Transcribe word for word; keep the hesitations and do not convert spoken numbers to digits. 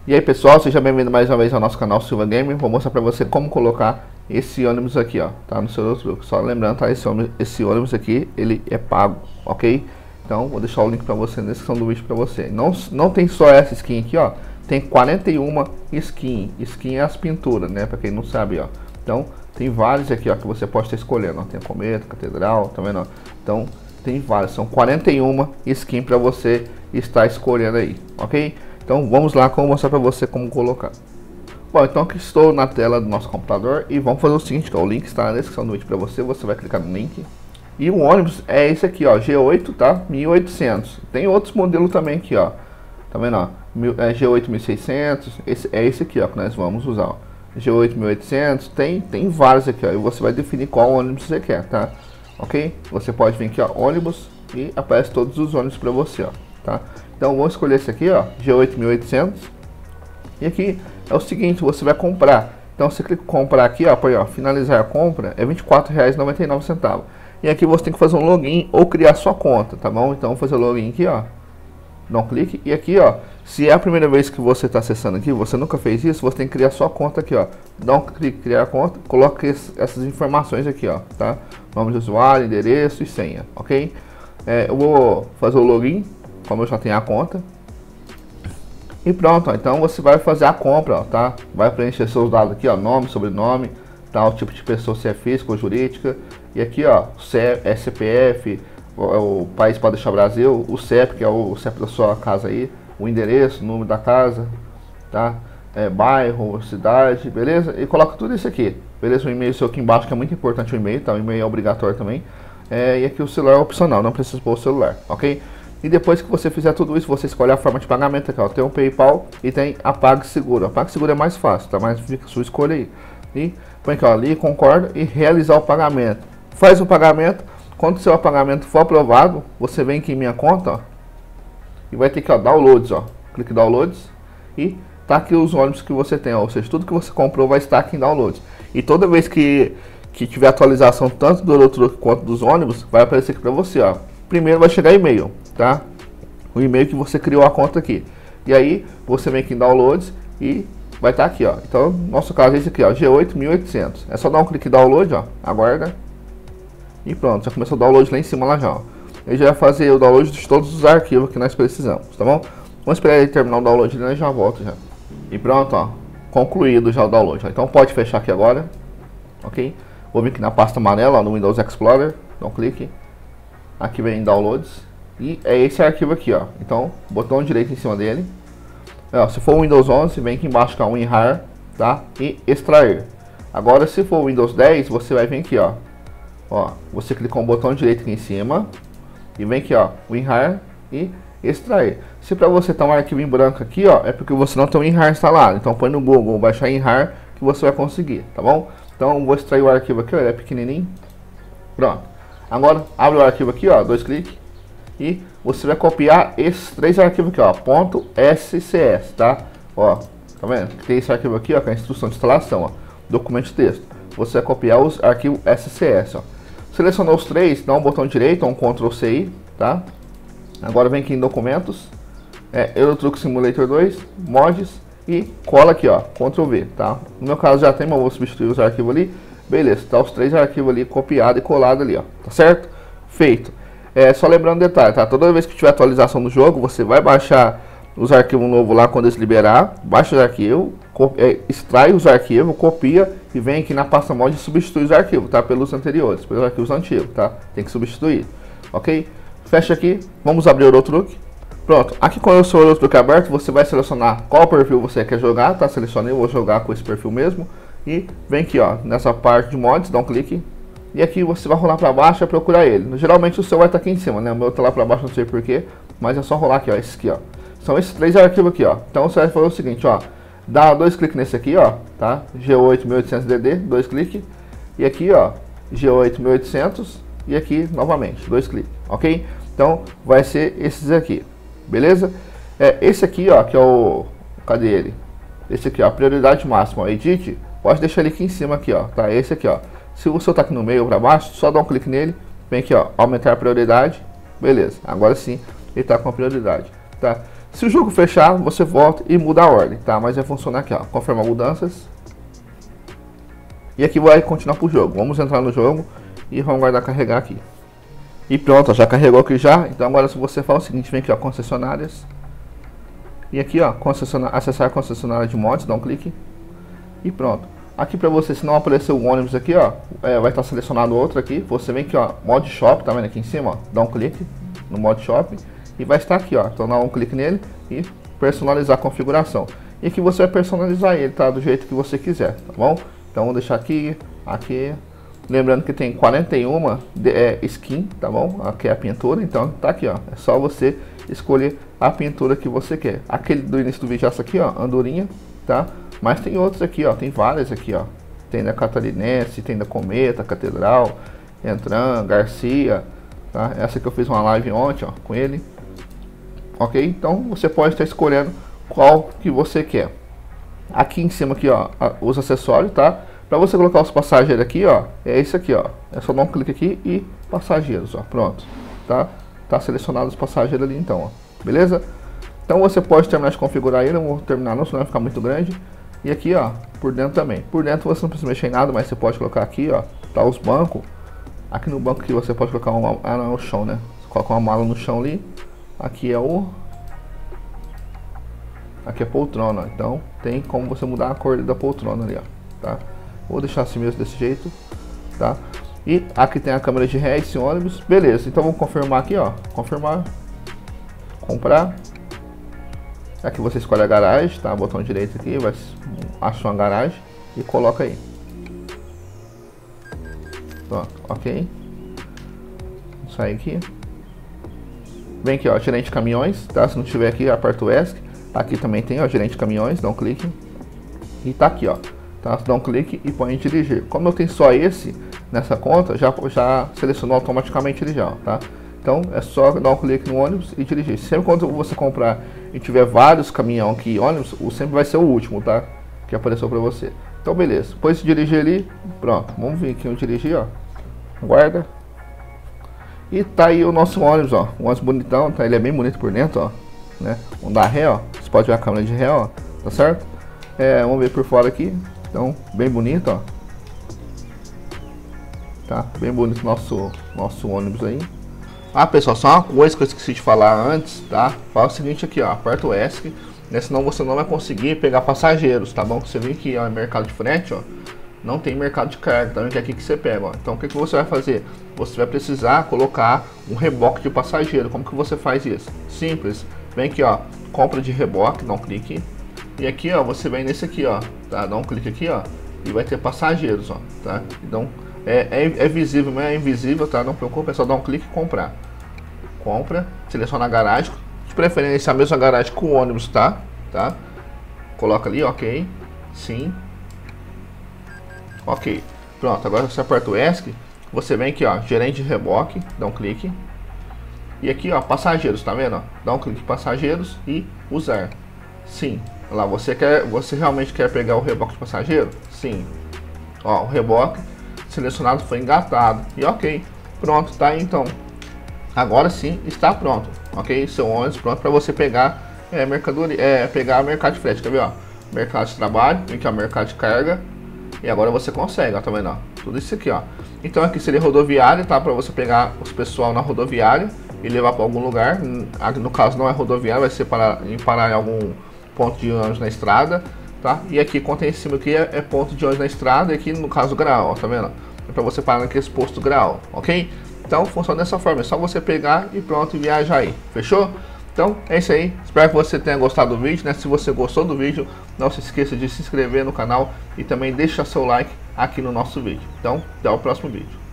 E aí pessoal, seja bem-vindo mais uma vez ao nosso canal Silva Gamer. Vou mostrar pra você como colocar esse ônibus aqui, ó, tá, no seu notebook. Só lembrando, tá, esse ônibus, esse ônibus aqui, ele é pago, ok? Então vou deixar o link pra você na descrição do vídeo pra você. Não, não tem só essa skin aqui, ó, tem quarenta e uma skin. Skin é as pinturas, né, pra quem não sabe, ó. Então tem vários aqui, ó, que você pode estar escolhendo, ó. Tem a cometa, catedral, tá vendo, ó? Então tem vários, são quarenta e uma skin pra você estar escolhendo aí, ok? Então vamos lá, como mostrar para você como colocar. Bom, então aqui estou na tela do nosso computador e vamos fazer o seguinte, ó, o link está na descrição do vídeo para você, você vai clicar no link. E o ônibus é esse aqui, ó, G oito, tá? mil e oitocentos. Tem outros modelos também aqui, ó. Tá vendo, ó? É G oito mil e seiscentos, esse é esse aqui, ó, que nós vamos usar, ó. G oito mil e oitocentos, tem tem vários aqui, ó, e você vai definir qual ônibus você quer, tá? OK? Você pode vir aqui, ó, ônibus, e aparece todos os ônibus para você, ó, tá? Então vou escolher esse aqui, ó, G oito mil e oitocentos. E aqui é o seguinte, você vai comprar. Então você clica em comprar aqui, ó, põe, ó, finalizar a compra, é vinte e quatro reais e noventa e nove centavos. E aqui você tem que fazer um login ou criar sua conta, tá bom? Então vou fazer o login aqui, ó. Dá um clique e aqui, ó, se é a primeira vez que você está acessando aqui, você nunca fez isso, você tem que criar sua conta aqui, ó. Dá um clique em criar conta, coloca esse, essas informações aqui, ó, tá? Nome de usuário, endereço e senha, ok? É, eu vou fazer o login, como eu já tenho a conta. E pronto, ó, então você vai fazer a compra, ó, tá? Vai preencher seus dados aqui, ó, nome, sobrenome, tá? O tipo de pessoa, se é física ou jurídica. E aqui, ó, C P F, o, o país pode deixar Brasil, o C E P, que é o C E P da sua casa aí, o endereço, o número da casa, tá? É, bairro, cidade, beleza? E coloca tudo isso aqui, beleza? O e-mail seu aqui embaixo, que é muito importante o e-mail, tá? O e-mail é obrigatório também. É, e aqui o celular é opcional, não precisa pôr o celular, ok? E depois que você fizer tudo isso, você escolhe a forma de pagamento aqui, ó. Tem o PayPal e tem a PagSeguro. A PagSeguro é mais fácil, tá? Mas fica a sua escolha aí. E põe aqui, ó, ali, concorda e realizar o pagamento. Faz o pagamento. Quando o seu pagamento for aprovado, você vem aqui em minha conta, ó, e vai ter aqui, ó, downloads, ó. Clique em downloads e tá aqui os ônibus que você tem, ó. Ou seja, tudo que você comprou vai estar aqui em downloads. E toda vez que, que tiver atualização tanto do Eurotruck quanto dos ônibus, vai aparecer aqui pra você, ó. Primeiro vai chegar e-mail, tá? O e-mail que você criou a conta aqui. E aí você vem aqui em downloads e vai estar aqui, ó. Então, no nosso caso é esse aqui, ó, G oito mil e oitocentos. É só dar um clique em download, ó. Aguarda. E pronto, já começou o download lá em cima lá já, ó. Ele já vai fazer o download de todos os arquivos que nós precisamos, tá bom? Vamos esperar ele terminar o download e nós já volta já. E pronto, ó. Concluído já o download, ó. Então pode fechar aqui agora. OK? Vou vir aqui na pasta amarela, ó, no Windows Explorer. Dá um clique. Aqui vem em downloads e é esse arquivo aqui, ó. Então, botão direito em cima dele. Ó, se for o Windows onze, vem aqui embaixo com a WinRAR, tá? E extrair. Agora, se for o Windows dez, você vai vir aqui, ó. Ó, você clica com o botão direito aqui em cima e vem aqui, ó, WinRAR e extrair. Se para você tá um arquivo em branco aqui, ó, é porque você não tem o WinRAR instalado. Então, põe no Google, baixar WinRAR que você vai conseguir, tá bom? Então, vou extrair o arquivo aqui, ó, ele é pequenininho. Pronto. Agora, abre o arquivo aqui, ó, dois cliques, e você vai copiar esses três arquivos aqui, ó, ponto .scs, tá? Ó, tá vendo? Tem esse arquivo aqui, ó, com a instrução de instalação, ó, documento de texto. Você vai copiar os arquivos S C S, ó. Selecionou os três, dá um botão direito, um control C I, tá? Agora vem aqui em documentos, é, Eurotruck Simulator dois, mods, e cola aqui, ó, control V, tá? No meu caso já tem, mas eu vou substituir os arquivos ali. Beleza, tá os três arquivos ali copiado e colado ali, ó, tá certo? Feito. É, só lembrando um detalhe, tá? Toda vez que tiver atualização do jogo, você vai baixar os arquivos novos lá quando eles liberar, baixa os arquivos, é, extrai os arquivos, copia e vem aqui na pasta mod e substitui os arquivos, tá? Pelos anteriores, pelos arquivos antigos, tá? Tem que substituir, ok? Fecha aqui, vamos abrir o Eurotruck. Pronto, aqui com o seu Eurotruck aberto, você vai selecionar qual perfil você quer jogar, tá? Selecionei, eu vou jogar com esse perfil mesmo. E vem aqui, ó, nessa parte de mods, dá um clique. E aqui você vai rolar para baixo e procurar ele. Geralmente o seu vai estar aqui em cima, né? O meu tá lá para baixo, não sei porquê. Mas é só rolar aqui, ó, esse aqui, ó. São esses três arquivos aqui, ó. Então você vai fazer o seguinte, ó. Dá dois cliques nesse aqui, ó, tá? G oito mil e oitocentos D D, dois cliques. E aqui, ó, G oito mil e oitocentos. E aqui, novamente, dois cliques, ok? Então vai ser esses aqui, beleza? É, esse aqui, ó, que é o... Cadê ele? Esse aqui, ó, a prioridade máxima, ó, Edit. Pode deixar ele aqui em cima aqui, ó, tá? Esse aqui, ó. Se o seu tá aqui no meio ou para baixo, só dá um clique nele, vem aqui, ó, aumentar a prioridade, beleza. Agora sim, ele tá com a prioridade, tá? Se o jogo fechar, você volta e muda a ordem, tá? Mas vai funcionar aqui, ó, confirmar mudanças. E aqui vai continuar pro jogo. Vamos entrar no jogo e vamos guardar carregar aqui. E pronto, ó, já carregou aqui já. Então agora se você faz o seguinte, vem aqui, ó, concessionárias. E aqui, ó, concessionária, acessar a concessionária de mods, dá um clique. E pronto. Aqui pra você, se não aparecer o ônibus aqui, ó, é, vai estar selecionado outro aqui. Você vem aqui, ó, mod shop, tá vendo aqui em cima, ó, dá um clique no mod shop. E vai estar aqui, ó, então dá um clique nele e personalizar a configuração. E aqui você vai personalizar ele, tá, do jeito que você quiser, tá bom? Então vou deixar aqui, aqui. Lembrando que tem quarenta e uma de, é, skin, tá bom? Aqui é a pintura, então tá aqui, ó. É só você escolher a pintura que você quer. Aquele do início do vídeo, essa aqui, ó, andorinha, tá? Mas tem outros aqui, ó, tem várias aqui, ó. Tem da Catarinense, tem da Cometa, Catedral, Entran, Garcia, tá? Essa que eu fiz uma live ontem, ó, com ele. Ok? Então você pode estar escolhendo qual que você quer. Aqui em cima aqui, ó, os acessórios, tá? Para você colocar os passageiros aqui, ó, é esse aqui, ó. É só dar um clique aqui e passageiros, ó, pronto, tá? Tá selecionado os passageiros ali então, ó. Beleza? Então você pode terminar de configurar ele, eu vou terminar não, senão vai ficar muito grande. E aqui, ó, por dentro também. Por dentro você não precisa mexer em nada, mas você pode colocar aqui, ó, tá os bancos. Aqui no banco aqui você pode colocar uma, ah, não, é o chão, né? Você coloca uma mala no chão ali. Aqui é o Aqui é poltrona, então tem como você mudar a cor da poltrona ali, ó, tá? Vou deixar assim mesmo desse jeito, tá? E aqui tem a câmera de ré, esse ônibus, beleza. Então vamos confirmar aqui, ó, confirmar, comprar. Aqui você escolhe a garagem, tá? Botão direito aqui, vai achar uma garagem e coloca aí. Pronto, ok. Vou sair aqui. Vem aqui, ó, gerente de caminhões, tá? Se não tiver aqui, aperta o ESC. Aqui também tem, ó, gerente de caminhões, dá um clique. E tá aqui, ó, tá? Dá um clique e põe em dirigir. Como eu tenho só esse nessa conta, já, já selecionou automaticamente ele já, tá? Então é só dar um clique no ônibus e dirigir. Sempre quando você comprar e tiver vários caminhão aqui, ônibus, o sempre vai ser o último, tá? Que apareceu pra você. Então beleza, depois de dirigir ali, pronto. Vamos vir aqui no dirigir, ó. Guarda. E tá aí o nosso ônibus, ó. O ônibus bonitão, tá? Ele é bem bonito por dentro, ó. Né? Vamos dar ré, ó. Você pode ver a câmera de ré, ó. Tá certo? É, vamos ver por fora aqui. Então, bem bonito, ó. Tá? Bem bonito nosso nosso ônibus aí. Ah, pessoal, só uma coisa que eu esqueci de falar antes, tá? Faz o seguinte aqui, ó. Aperta o ESC, né? Senão você não vai conseguir pegar passageiros, tá bom? Você vê que é mercado de frete, ó. Não tem mercado de carga, tá vendo que é aqui que você pega, ó. Então o que, que você vai fazer? Você vai precisar colocar um reboque de passageiro. Como que você faz isso? Simples. Vem aqui, ó, compra de reboque, dá um clique. E aqui, ó, você vem nesse aqui, ó, tá? Dá um clique aqui, ó, e vai ter passageiros, ó, tá? Então é, é, é visível, mas é invisível, tá? Não preocupe, é só dar um clique e comprar. Compra, seleciona a garagem, de preferência a mesma garagem com o ônibus, tá? Tá? Coloca ali, ok, sim. Ok, pronto, agora você aperta o ESC, você vem aqui, ó, gerente de reboque, dá um clique. E aqui, ó, passageiros, tá vendo? Ó? Dá um clique em passageiros e usar. Sim. Lá, você quer, você realmente quer pegar o reboque de passageiro? Sim. Ó, o reboque selecionado foi engatado. E ok, pronto, tá aí então. Agora sim está pronto, ok? Seu ônibus pronto para você pegar é, mercadoria, é, pegar mercado de frete, quer ver, ó? Mercado de trabalho, aqui ó, mercado de carga. E agora você consegue, ó, tá vendo, ó? Tudo isso aqui, ó. Então aqui seria rodoviária, tá? Para você pegar os pessoal na rodoviária e levar para algum lugar. No caso não é rodoviária, vai ser para em parar em algum ponto de ônibus na estrada, tá? E aqui contém em cima aqui é, é ponto de ônibus na estrada e aqui no caso grau, ó, tá vendo? É para você parar naqueles postos grau, ok? Então funciona dessa forma, é só você pegar e pronto e viajar aí, fechou? Então é isso aí, espero que você tenha gostado do vídeo, né? Se você gostou do vídeo, não se esqueça de se inscrever no canal e também deixa seu like aqui no nosso vídeo. Então, até o próximo vídeo.